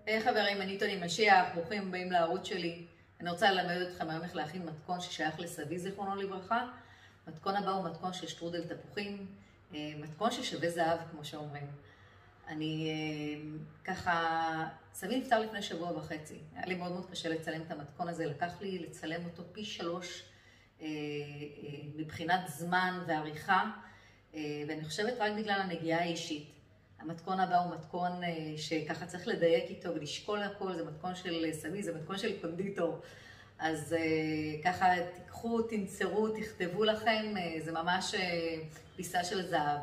היי חברים, אני טוני משיח, ברוכים הבאים לערוץ שלי. אני רוצה ללמד אתכם היום איך להכין מתכון ששייך לסבי זיכרונו לברכה. מתכון הבא הוא מתכון של שטרודל תפוחים, מתכון ששווה זהב כמו שאומרים. אני סבי נפטר לפני שבוע וחצי. היה לי מאוד מאוד קשה לצלם את המתכון הזה, לקח לי לצלם אותו פי 3 מבחינת זמן ועריכה, ואני חושבת רק בגלל הנגיעה האישית. המתכון הבא הוא מתכון שככה צריך לדייק איתו ולשקול הכל, זה מתכון של סבי, זה מתכון של קונדיטור. אז ככה תיקחו, תנצרו, תכתבו לכם, זה ממש פיסה של זהב.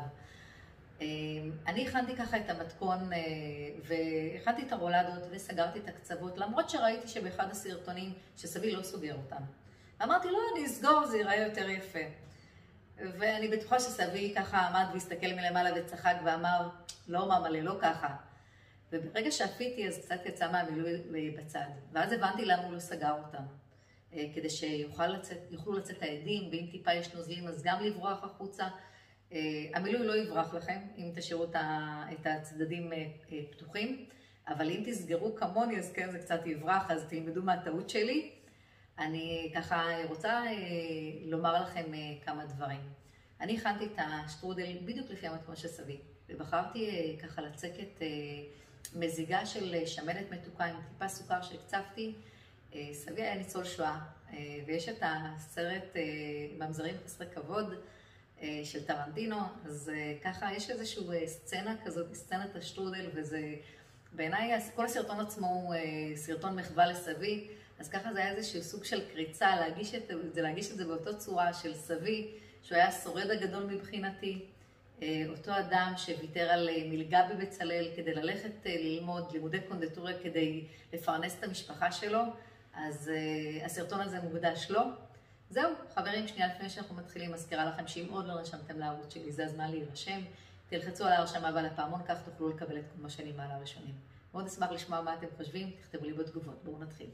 אני הכנתי ככה את המתכון והכנתי את הרולדות וסגרתי את הקצוות, למרות שראיתי שבאחד הסרטונים שסבי לא סוגר אותם. אמרתי, לא, אני אסגור, זה ייראה יותר יפה. ואני בטוחה שסבי ככה עמד והסתכל מלמעלה וצחק ואמר, לא ממלא, לא ככה. וברגע שאפיתי אז קצת יצא מהמילוי בצד. ואז הבנתי למה הוא לא סגר אותם. כדי שיוכלו לצאת העדים, ואם טיפה יש נוזלים אז גם לברוח החוצה. המילוי לא יברח לכם אם תשאירו את הצדדים פתוחים. אבל אם תסגרו כמוני אז כן זה קצת יברח, אז תלמדו מהטעות שלי. אני ככה רוצה לומר לכם כמה דברים. אני הכנתי את השטרודל בדיוק לפי המתכון של סבי, ובחרתי ככה לצקת מזיגה של שמנת מתוקה עם טיפה סוכר שהקצפתי. סבי היה ניצול שואה, ויש את הסרט ממזרים חסרי כבוד של טרנטינו, אז ככה יש איזושהי סצנה כזאת, סצנת השטרודל, וזה בעיניי כל הסרטון עצמו הוא סרטון מחווה לסבי. אז ככה זה היה איזשהו סוג של קריצה, להגיש את זה באותו צורה של סבי, שהוא היה השורד הגדול מבחינתי, אותו אדם שוויתר על מלגה בבצלאל כדי ללכת ללמוד לימודי קונדיטוריה כדי לפרנס את המשפחה שלו, אז הסרטון הזה מוקדש לו. זהו, חברים, שנייה לפני שאנחנו מתחילים, מזכירה לכם שאם עוד לא נרשמתם לערוץ שלי, זה הזמן להירשם. תלחצו על ההרשמה ועל הפעמון, כך תוכלו לקבל את כל מה שאני מעלה ראשונים. מאוד אשמח לשמוע מה אתם חושבים, תכתבו לי בתגובות. בואו נתחיל.